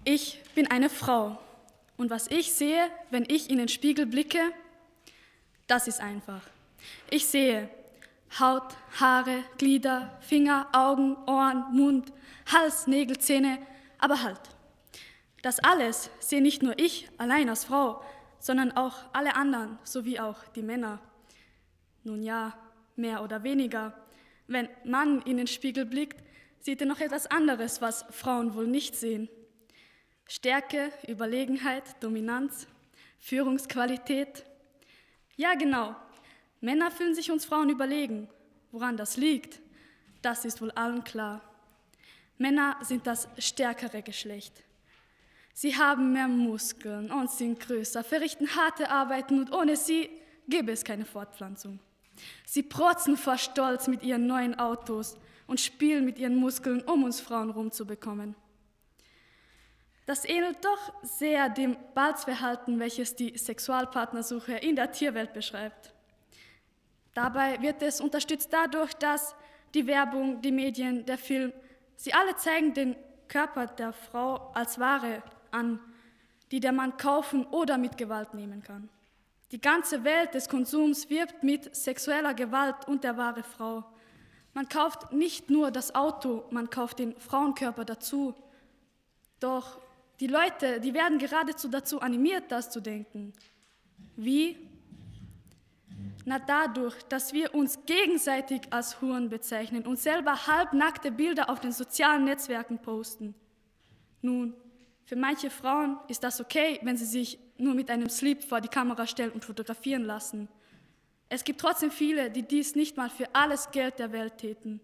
Ich bin eine Frau und was ich sehe, wenn ich in den Spiegel blicke, das ist einfach. Ich sehe Haut, Haare, Glieder, Finger, Augen, Ohren, Mund, Hals, Nägel, Zähne, aber halt. Das alles sehe nicht nur ich allein als Frau, sondern auch alle anderen, sowie auch die Männer. Nun ja, mehr oder weniger. Wenn Mann in den Spiegel blickt, sieht er noch etwas anderes, was Frauen wohl nicht sehen. Stärke, Überlegenheit, Dominanz, Führungsqualität. Ja, genau. Männer fühlen sich uns Frauen überlegen. Woran das liegt, das ist wohl allen klar. Männer sind das stärkere Geschlecht. Sie haben mehr Muskeln und sind größer, verrichten harte Arbeiten und ohne sie gäbe es keine Fortpflanzung. Sie protzen vor Stolz mit ihren neuen Autos und spielen mit ihren Muskeln, um uns Frauen rumzubekommen. Das ähnelt doch sehr dem Balzverhalten, welches die Sexualpartnersuche in der Tierwelt beschreibt. Dabei wird es unterstützt dadurch, dass die Werbung, die Medien, der Film, sie alle zeigen den Körper der Frau als Ware an, die der Mann kaufen oder mit Gewalt nehmen kann. Die ganze Welt des Konsums wirbt mit sexueller Gewalt und der wahre Frau. Man kauft nicht nur das Auto, man kauft den Frauenkörper dazu. Doch die Leute, die werden geradezu dazu animiert, das zu denken. Wie? Na dadurch, dass wir uns gegenseitig als Huren bezeichnen und selber halbnackte Bilder auf den sozialen Netzwerken posten. Nun, für manche Frauen ist das okay, wenn sie sich nur mit einem Slip vor die Kamera stellen und fotografieren lassen. Es gibt trotzdem viele, die dies nicht mal für alles Geld der Welt täten.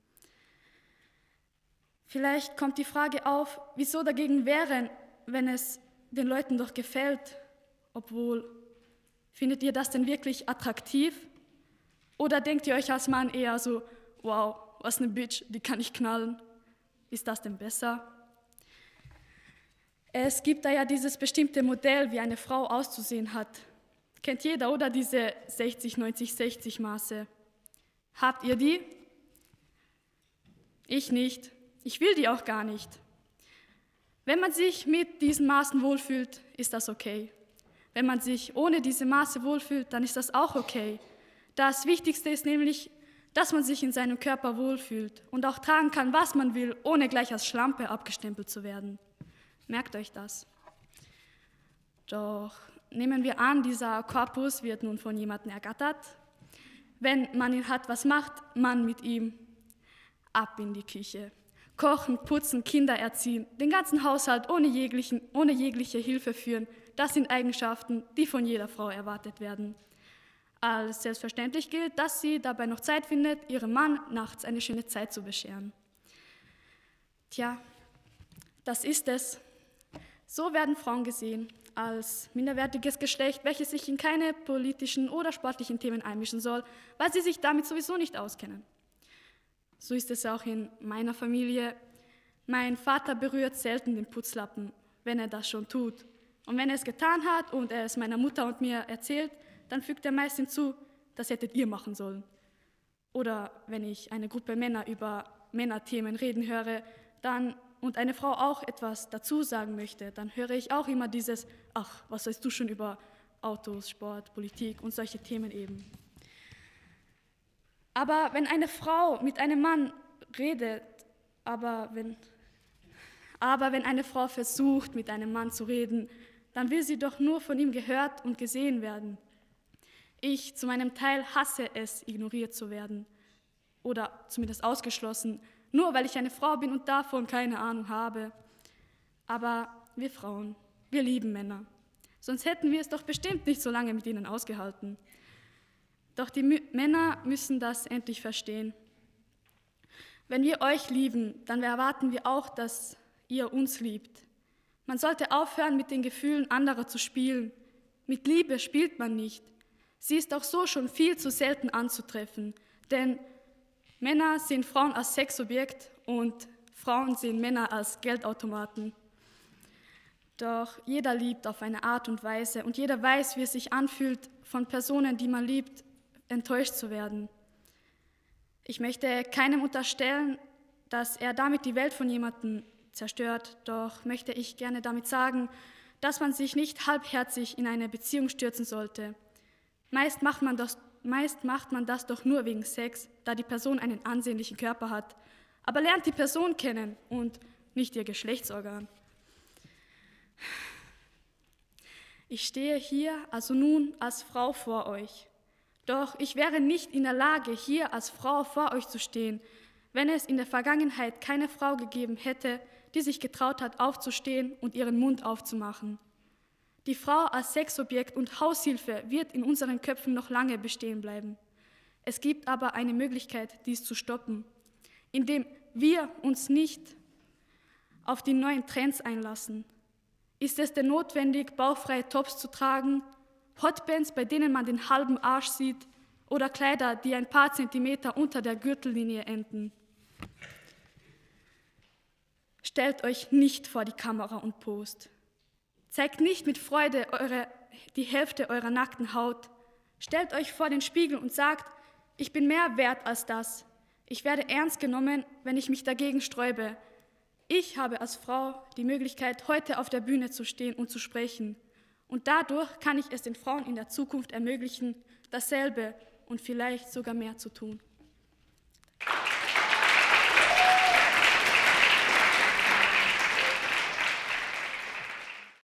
Vielleicht kommt die Frage auf, wieso dagegen wären, wenn es den Leuten doch gefällt, obwohl, findet ihr das denn wirklich attraktiv? Oder denkt ihr euch als Mann eher so, wow, was eine Bitch, die kann ich knallen? Ist das denn besser? Es gibt da ja dieses bestimmte Modell, wie eine Frau auszusehen hat. Kennt jeder, oder diese 60-90-60 Maße? Habt ihr die? Ich nicht. Ich will die auch gar nicht. Wenn man sich mit diesen Maßen wohlfühlt, ist das okay. Wenn man sich ohne diese Maße wohlfühlt, dann ist das auch okay. Das Wichtigste ist nämlich, dass man sich in seinem Körper wohlfühlt und auch tragen kann, was man will, ohne gleich als Schlampe abgestempelt zu werden. Merkt euch das. Doch nehmen wir an, dieser Korpus wird nun von jemandem ergattert. Wenn man ihn hat, was macht man mit ihm? Ab in die Küche. Kochen, putzen, Kinder erziehen, den ganzen Haushalt ohne jegliche Hilfe führen, das sind Eigenschaften, die von jeder Frau erwartet werden. Als selbstverständlich gilt, dass sie dabei noch Zeit findet, ihrem Mann nachts eine schöne Zeit zu bescheren. Tja, das ist es. So werden Frauen gesehen, als minderwertiges Geschlecht, welches sich in keine politischen oder sportlichen Themen einmischen soll, weil sie sich damit sowieso nicht auskennen. So ist es auch in meiner Familie. Mein Vater berührt selten den Putzlappen, wenn er das schon tut. Und wenn er es getan hat und er es meiner Mutter und mir erzählt, dann fügt er meist hinzu, das hättet ihr machen sollen. Oder wenn ich eine Gruppe Männer über Männerthemen reden höre, und eine Frau auch etwas dazu sagen möchte, dann höre ich auch immer dieses, ach, was weißt du schon über Autos, Sport, Politik und solche Themen eben. Aber wenn eine Frau mit einem Mann redet, wenn eine Frau versucht, mit einem Mann zu reden, dann will sie doch nur von ihm gehört und gesehen werden. Ich zu meinem Teil hasse es, ignoriert zu werden oder zumindest ausgeschlossen, nur weil ich eine Frau bin und davon keine Ahnung habe. Aber wir Frauen, wir lieben Männer. Sonst hätten wir es doch bestimmt nicht so lange mit ihnen ausgehalten. Doch die Männer müssen das endlich verstehen. Wenn wir euch lieben, dann erwarten wir auch, dass ihr uns liebt. Man sollte aufhören, mit den Gefühlen anderer zu spielen. Mit Liebe spielt man nicht. Sie ist auch so schon viel zu selten anzutreffen, denn Männer sehen Frauen als Sexobjekt und Frauen sehen Männer als Geldautomaten. Doch jeder liebt auf eine Art und Weise und jeder weiß, wie es sich anfühlt, von Personen, die man liebt, enttäuscht zu werden. Ich möchte keinem unterstellen, dass er damit die Welt von jemandem zerstört. Doch möchte ich gerne damit sagen, dass man sich nicht halbherzig in eine Beziehung stürzen sollte. Meist macht man das doch nur wegen Sex, da die Person einen ansehnlichen Körper hat. Aber lernt die Person kennen und nicht ihr Geschlechtsorgan. Ich stehe hier also nun als Frau vor euch. Doch ich wäre nicht in der Lage, hier als Frau vor euch zu stehen, wenn es in der Vergangenheit keine Frau gegeben hätte, die sich getraut hat, aufzustehen und ihren Mund aufzumachen. Die Frau als Sexobjekt und Haushilfe wird in unseren Köpfen noch lange bestehen bleiben. Es gibt aber eine Möglichkeit, dies zu stoppen, indem wir uns nicht auf die neuen Trends einlassen. Ist es denn notwendig, bauchfreie Tops zu tragen, Hotbands, bei denen man den halben Arsch sieht, oder Kleider, die ein paar Zentimeter unter der Gürtellinie enden? Stellt euch nicht vor die Kamera und post. Zeigt nicht mit Freude die Hälfte eurer nackten Haut. Stellt euch vor den Spiegel und sagt, ich bin mehr wert als das. Ich werde ernst genommen, wenn ich mich dagegen sträube. Ich habe als Frau die Möglichkeit, heute auf der Bühne zu stehen und zu sprechen. Und dadurch kann ich es den Frauen in der Zukunft ermöglichen, dasselbe und vielleicht sogar mehr zu tun.